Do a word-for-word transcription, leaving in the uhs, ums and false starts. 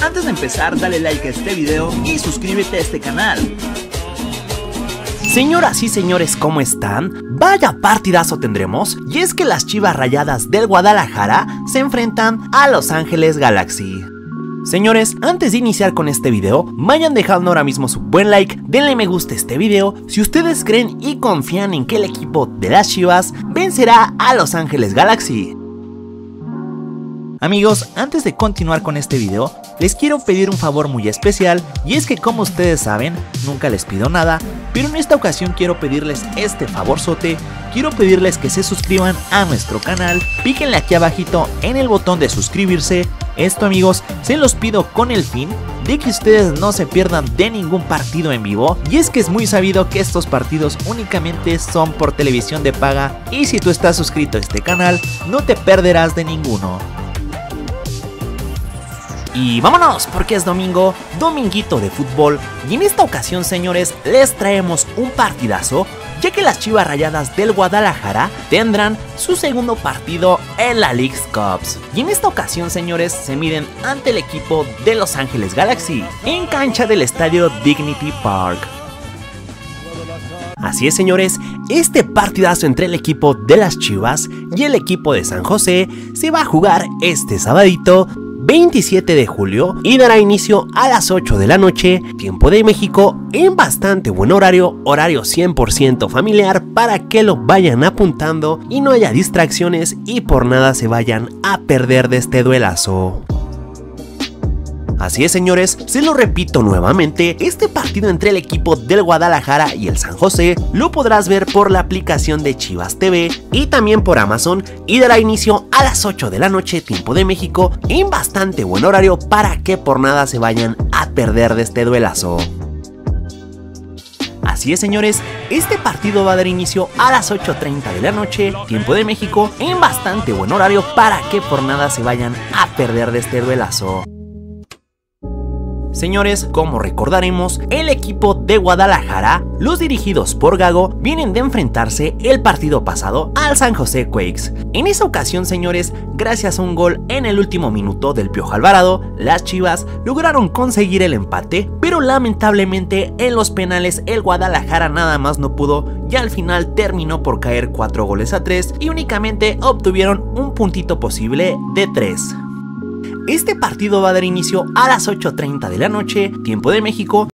antes de empezar dale like a este video y suscríbete a este canal. Señoras y señores, ¿cómo están? Vaya partidazo tendremos, y es que las Chivas Rayadas del Guadalajara se enfrentan a Los Ángeles Galaxy. Señores, antes de iniciar con este video, vayan dejando ahora mismo su buen like, denle me gusta a este video si ustedes creen y confían en que el equipo de las Chivas vencerá a Los Ángeles Galaxy. Amigos, antes de continuar con este video, les quiero pedir un favor muy especial, y es que como ustedes saben, nunca les pido nada, pero en esta ocasión quiero pedirles este favorzote. Quiero pedirles que se suscriban a nuestro canal, píquenle aquí abajito en el botón de suscribirse. Esto, amigos, se los pido con el fin de que ustedes no se pierdan de ningún partido en vivo, y es que es muy sabido que estos partidos únicamente son por televisión de paga, y si tú estás suscrito a este canal, no te perderás de ninguno. Y vámonos, porque es domingo, dominguito de fútbol, y en esta ocasión, señores, les traemos un partidazo, ya que las Chivas Rayadas del Guadalajara tendrán su segundo partido en la Leagues Cup. Y en esta ocasión, señores, se miden ante el equipo de Los Ángeles Galaxy, en cancha del estadio Dignity Park. Así es, señores, este partidazo entre el equipo de las Chivas y el equipo de San José se va a jugar este sabadito veintisiete de julio y dará inicio a las ocho de la noche, tiempo de México, en bastante buen horario, horario cien por ciento familiar, para que lo vayan apuntando y no haya distracciones y por nada se vayan a perder de este duelazo. Así es, señores, se lo repito nuevamente, este partido entre el equipo del Guadalajara y el San José lo podrás ver por la aplicación de Chivas T V y también por Amazon, y dará inicio a las ocho de la noche, tiempo de México, en bastante buen horario para que por nada se vayan a perder de este duelazo. Así es, señores, este partido va a dar inicio a las ocho treinta de la noche, tiempo de México, en bastante buen horario para que por nada se vayan a perder de este duelazo. Señores, como recordaremos, el equipo de Guadalajara, los dirigidos por Gago, vienen de enfrentarse el partido pasado al San José Quakes. En esa ocasión, señores, gracias a un gol en el último minuto del Piojo Alvarado, las Chivas lograron conseguir el empate, pero lamentablemente en los penales el Guadalajara nada más no pudo, y al final terminó por caer cuatro goles a tres y únicamente obtuvieron un puntito posible de tres. Este partido va a dar inicio a las ocho treinta de la noche, tiempo de México,